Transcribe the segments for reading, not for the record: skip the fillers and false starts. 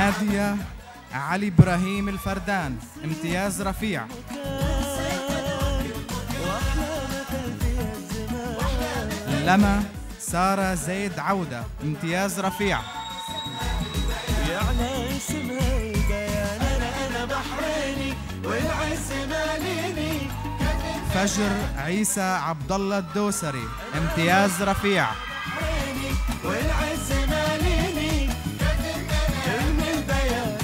نادية علي إبراهيم الفردان امتياز رفيع. لما سارة زيد عودة امتياز رفيع. يعني اسمها البيان أنا بحريني والعز ماليني. فجر عيسى عبد الله الدوسري امتياز رفيع. والعز ماليني من البيان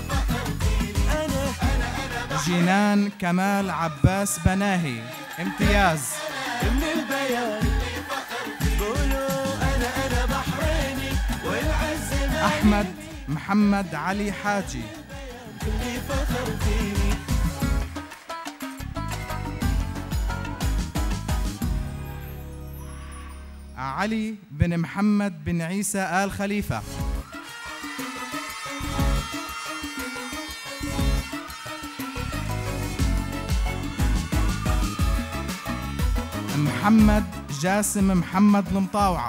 أنا جنان كمال عباس بناهي امتياز. من البيان قولوا أنا بحريني والعز ماليني. أحمد محمد علي حاجي اللي فخر فيني. علي بن محمد بن عيسى آل خليفة. محمد جاسم محمد المطاوعة.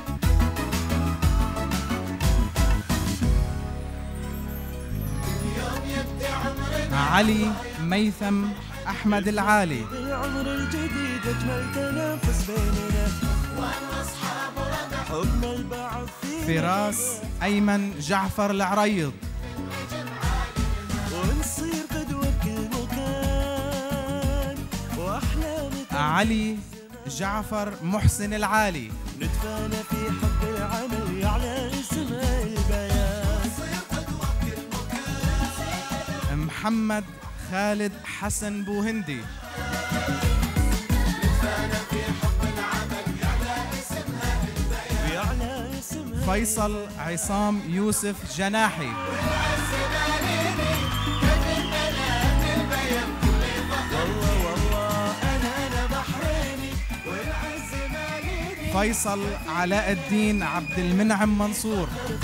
علي ميثم أحمد العالي. العمر الجديد أجمل تنافس بيننا حبنا البعض فراس أيمن جعفر العريض. ونصير قدوة بكل مكان وأحلامك. علي جعفر محسن العالي. نتفانى في حب العمل يعلى اسمها البيان. محمد خالد حسن بوهندي. فيصل عصام يوسف جناحي. فيصل علاء الدين عبد المنعم منصور.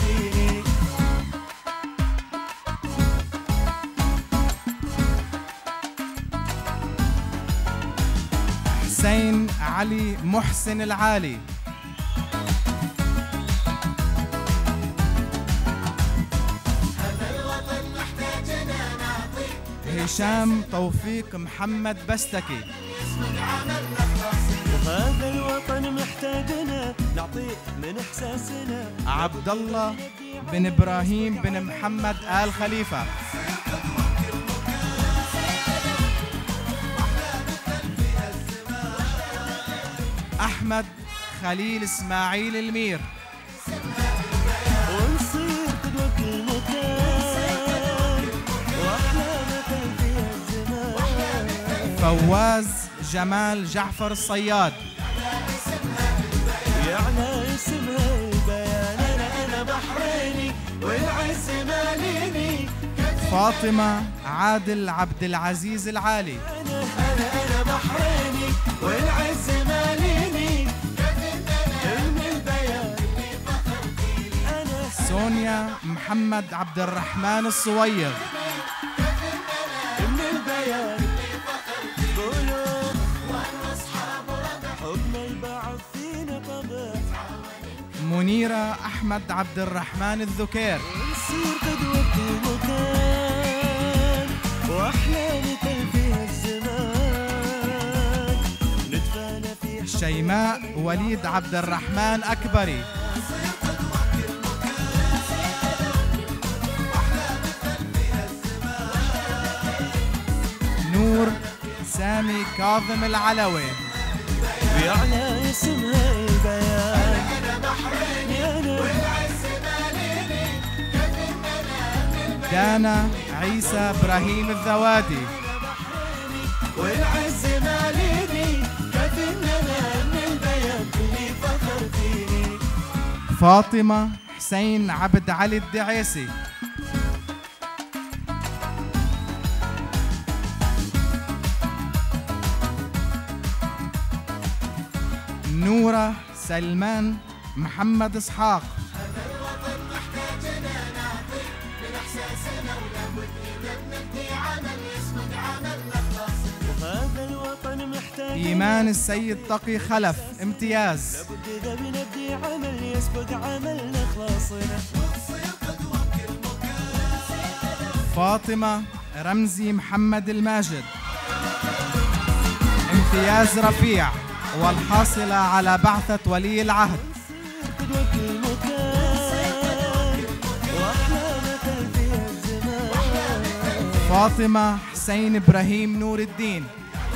حسين علي محسن العالي. هشام توفيق محمد بستكي. وهذا الوطن محتاجنا نعطيه من احساسنا. عبد الله بن ابراهيم بن محمد آل خليفة. أحمد خليل إسماعيل المير. ونصير قدوة بكل مكان وأحلامك فيها الزمان. فواز جمال جعفر الصياد. يعني اسمها البيان أنا بحريني والعز ماليني. فاطمة عادل عبد العزيز العالي. أنا بحريني والعز ماليني. من البيان أنا سونيا محمد عبد الرحمن الصويغ. من البيان قولوا حبنا البعض فينا طبع. منيرة أحمد عبد الرحمن الذكير. نصير قدوة بكل مكان وأحلامك فيها الزمان. نتفانى في شيماء وليد عبد الرحمن أكبري. نور سامي كاظم العلوي. ويعلى اسمها البيان أنا بحريني والعز ماليني. دانا عيسى إبراهيم الذوادي. والعز ماليني. كفننا من البيان اللي فخر فيني. فاطمة حسين عبد علي الدعيسي. نورة سلمان محمد إسحاق. وهذا الوطن محتاج إيمان السيد تقي خلف امتياز. لابد إذا بنبدي عمل يسبق عملنا خلاصنا. فاطمة رمزي محمد الماجد، امتياز رفيع والحاصلة على بعثة ولي العهد. فاطمة حسين إبراهيم نور الدين،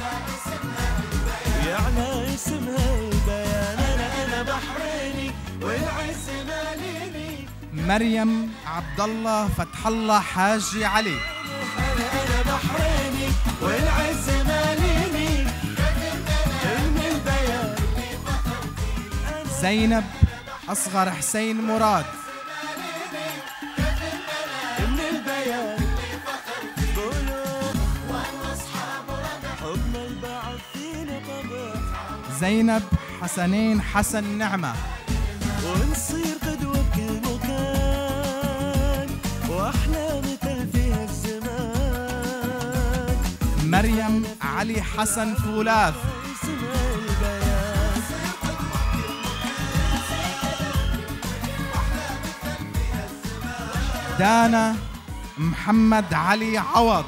يعني اسمها البيان. أنا بحريني والعز ماليني. مريم عبد الله فتح الله حاجي علي، أنا بحريني والعز ماليني. من البيان زينب أصغر حسين مراد، من البيان قولوا حبنا البعض فينا طبع. زينب حسنين حسن نعمة، ونصير قدوة بكل مكان وأحلى مثل فيها الزمان. مريم علي حسن فولاذ، اسمها البيان. دانا محمد علي عوض،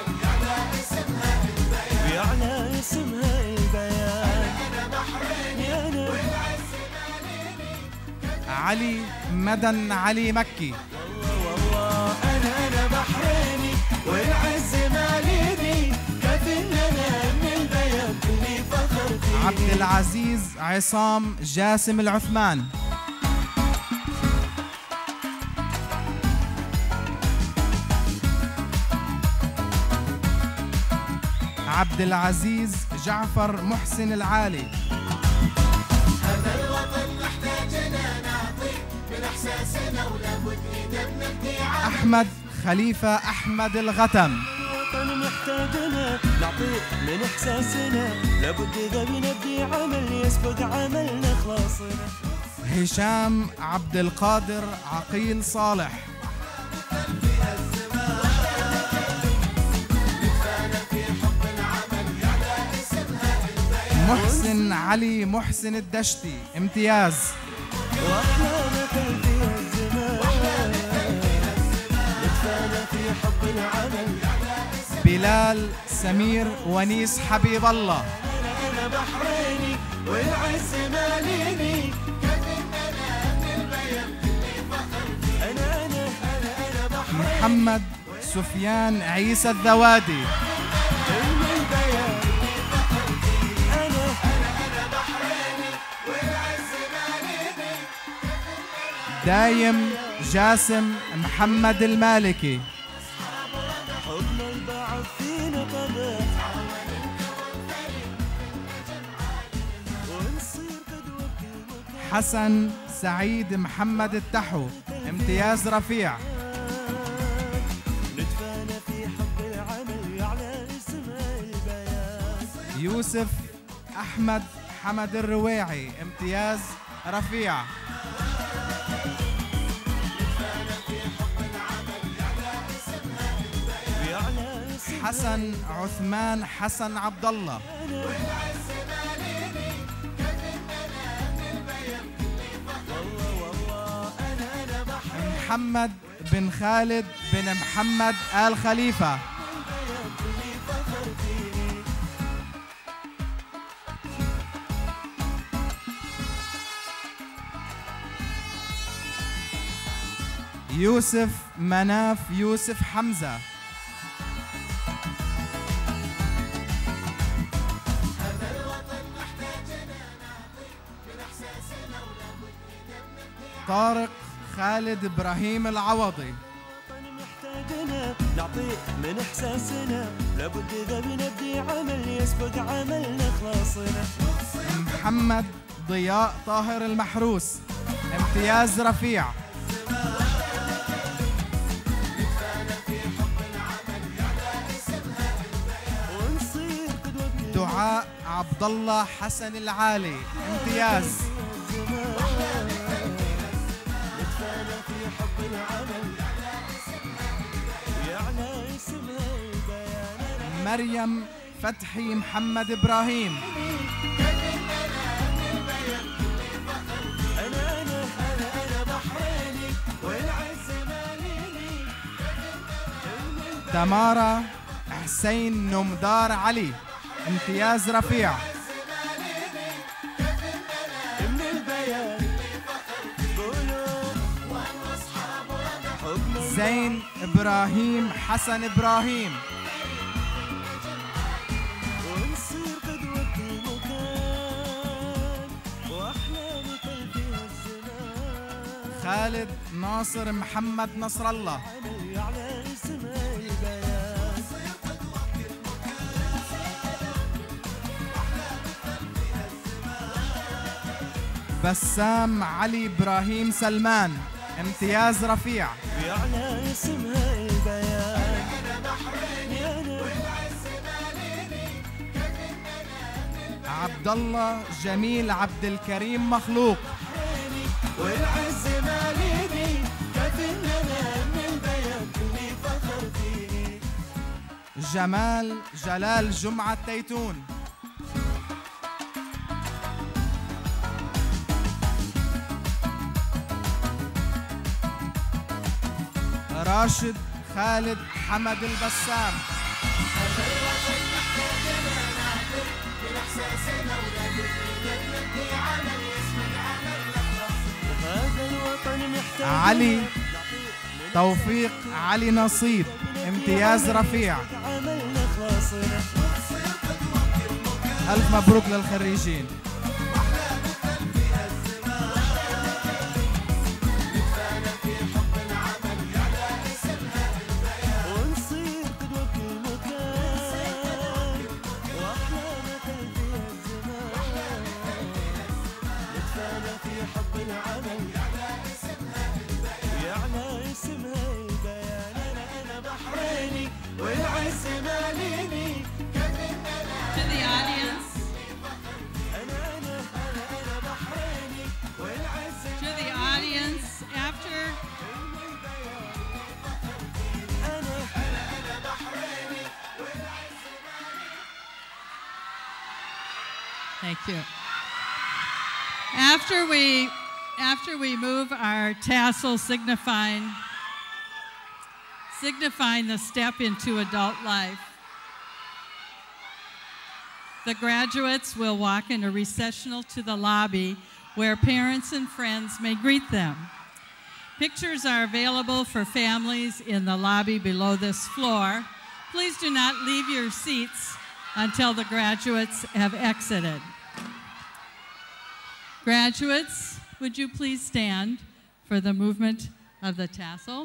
ويعلى اسمها البيان. يا أنا علي مدن علي مكي، والله أنا بحريني والعز ماليني. كفن لنا من البيان اللي فخر فيه. عبد العزيز عصام جاسم العثمان، عبد العزيز جعفر محسن العالي، هذا الوطن محتاجنا نعطي من احساسنا ولابد دمنا ابداع. أحمد خليفة أحمد الغتم، الوطن محتاجنا نعطي من احساسنا لابد دمنا ابداع. عمل يسبق عملنا خلاصنا. هشام عبد القادر عقيل صالح، محسن علي محسن الدشتي، امتياز. واحلى مثل فيها الزمان. نتفانى في حب العمل. بلال سمير ونيس حبيب الله، أنا بحريني والعز ماليني. أنا بحريني. محمد سفيان عيسى الذوادي، من البيان أنا بحريني والعز ماليني. دايم جاسم محمد المالكي، حبنا البعض فينا طبع. ونصير قدوة بكل مكان. حسن سعيد محمد التحو، امتياز رفيع. نتفانى في حب العمل على اسمها البيان. يوسف أحمد حمد الرويعي، امتياز رفيع. ويعلى اسمها حسن عثمان حسن عبد الله، والله أنا بحريني. محمد بن خالد بن محمد آل خليفة، يوسف مناف يوسف حمزة، طارق خالد إبراهيم العوضي، محتاجنا نعطي من احساسنا لابد اذا بنبدي عمل يسبق عملنا خلاصنا. محمد ضياء طاهر المحروس، امتياز رفيع. ونصير قدوة دعاء عبد الله حسن العالي، امتياز. نتفانى في حب العمل ويعلى اسمها البيان. مريم فتحي محمد إبراهيم، أنا بحريني والعز ماليني. تمارا حسين نمدار علي امتياز رفيع. من البيان زين إبراهيم حسن إبراهيم. ونصير قدوة المكان وأحلامك فيها الزمان. خالد ناصر محمد نصر الله. على اسمها البيان. بسام علي إبراهيم سلمان امتياز رفيع. على اسمها البيان. عبد الله جميل عبد الكريم مخلوق. والعز ماليني كفننا من البيان اللي فخر فيني. جمال جلال جمعة تيتون. راشد خالد حمد البسام. علي توفيق علي نصيب امتياز رفيع. ألف مبروك للخريجين. Thank you. After we move our tassel signifying the step into adult life, the graduates will walk in a recessional to the lobby where parents and friends may greet them. Pictures are available for families in the lobby below this floor. Please do not leave your seats until the graduates have exited. Graduates, would you please stand for the movement of the tassel?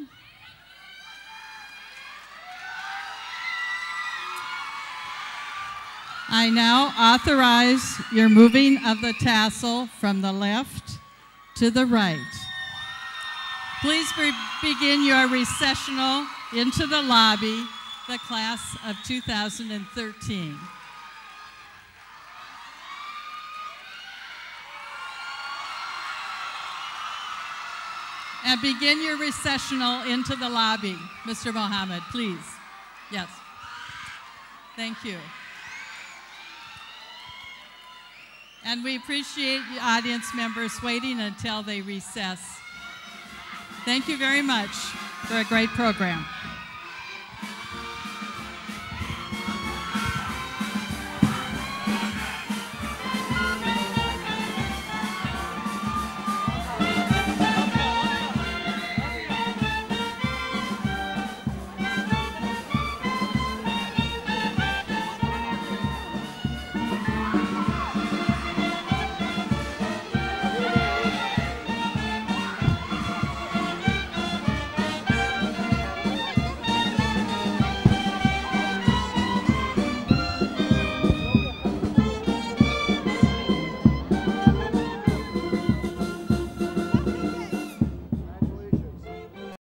I now authorize your moving of the tassel from the left to the right. Please begin your recessional into the lobby, the class of 2013. And begin your recessional into the lobby. Mr. Mohammed, please. Yes. Thank you. And we appreciate the audience members waiting until they recess. Thank you very much for a great program.